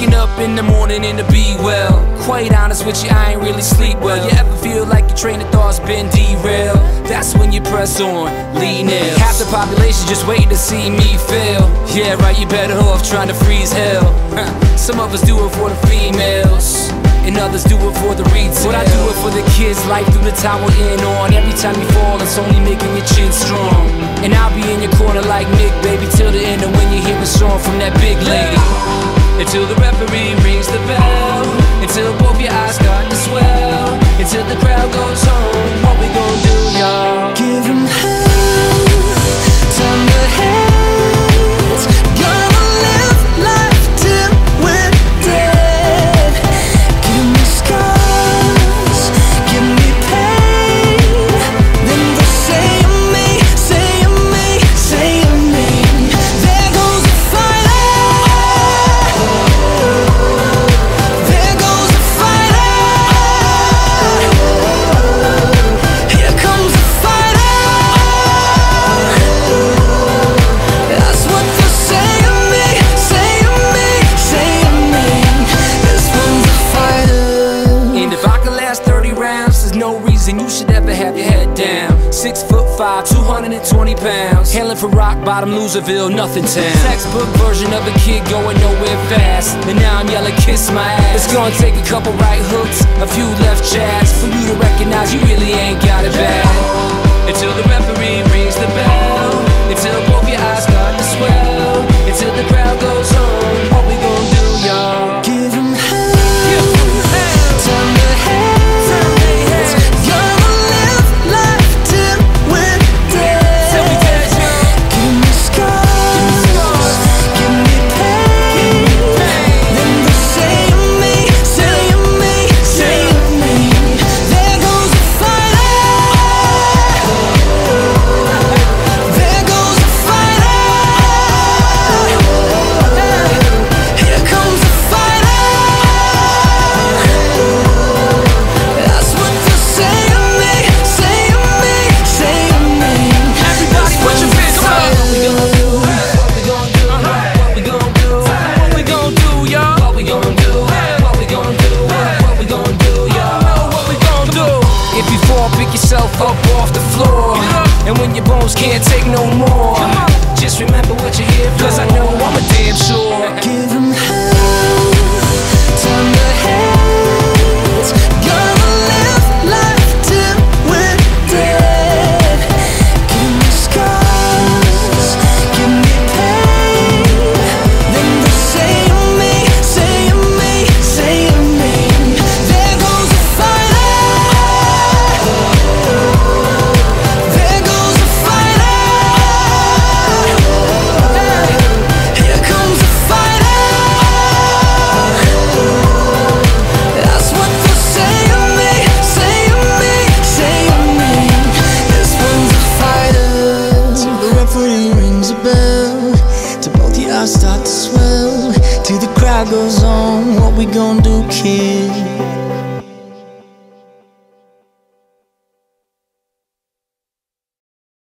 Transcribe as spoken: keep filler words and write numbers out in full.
Waking up in the morning and to be well. Quite honest with you, I ain't really sleep well. You ever feel like your train of thought's been derailed? That's when you press on, lean in. Half the population just waiting to see me fail. Yeah, right, you better off trying to freeze hell. Some of us do it for the females, and others do it for the retail. But I do it for the kids, life through the time we're in on. Every time you fall, it's only making your chin strong. And I'll be in your corner like Nick, baby, till the end of when you hear a song from that big lady. Until the referee rings the bell, until both your eyes start to swell, until the crowd goes home. What we gon' do, y'all? Give 'em hell, turn the heads. Gonna live life till we're dead. Give me scars, give me pain. Then they'll say of me, say of me, say of me. There goes the fighter. There goes the fighter. Here comes the fighter. That's what they'll say of me, say of me, say of me. This one's a fighter. And if I could last thirty rounds, there's no reason you should ever have your head down. Six foot five, two hundred twenty pounds, hailing from rock bottom, Loserville, nothing town. Textbook version of a kid going nowhere fast, and now I'm yelling, kiss my ass. It's gonna take a couple right hooks, a few left jabs, for you to recognize you really ain't got it bad. Until the referee rings the bell, until both your eyes start to swell, until the crowd goes home. What we gon' do, y'all? Give 'em hell, turn the heads. Gonna live life till we're dead. Give me scars, give me pain. Then they'll say of me, say of me, say of me. There goes the fighter. There goes the fighter. Here comes the fighter. That's what they'll say of me, say of me, say of me. Everybody put your fists up. What we gonna do? What we gonna do? What we gonna do? What we gonna do, y'all? What we gonna do? What we gonna do? What we gonna do, y'all? What we gonna do? If you fall, pick yourself up off the floor. And when your bones can't take no more, just remember what you're here for. 'Cause I know I'm a damn sure. Give 'em hell, turn the heads. Gonna live life till we're dead. Give me scars, give me pain. Then they'll say of me, say of me, say of me. There goes the fighter. There goes the fighter. Here comes the fighter. That's what they'll say of me, say of me, say of me. This one's a fighter. Till the referee rings a bell, till both your eyes start to swell, till the crowd goes on. What we gon' do, kid?